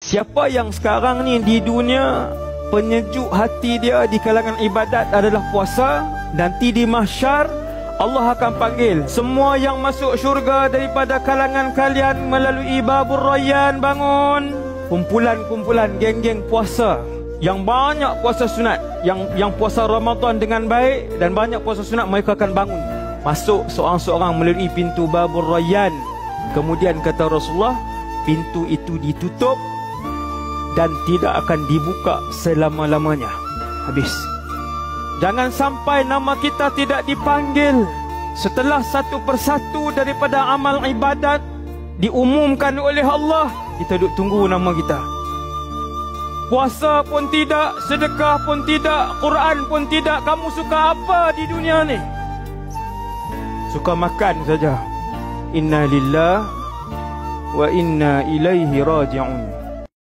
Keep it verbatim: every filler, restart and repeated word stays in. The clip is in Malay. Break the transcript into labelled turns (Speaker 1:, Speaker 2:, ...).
Speaker 1: Siapa yang sekarang ni di dunia penyejuk hati dia di kalangan ibadat adalah puasa, nanti di mahsyar Allah akan panggil semua yang masuk syurga daripada kalangan kalian melalui babur rayyan, bangun. Kumpulan-kumpulan geng-geng puasa yang banyak puasa sunat, yang yang puasa Ramadan dengan baik dan banyak puasa sunat, mereka akan bangun. Masuk seorang-seorang melalui pintu babur rayyan. Kemudian kata Rasulullah, pintu itu ditutup dan tidak akan dibuka selama-lamanya. Habis. Jangan sampai nama kita tidak dipanggil setelah satu persatu daripada amal ibadat diumumkan oleh Allah. Kita duduk tunggu nama kita. Puasa pun tidak, sedekah pun tidak, Quran pun tidak. Kamu suka apa di dunia ni? Suka makan saja. Inna lillah wa inna ilaihi raji'un.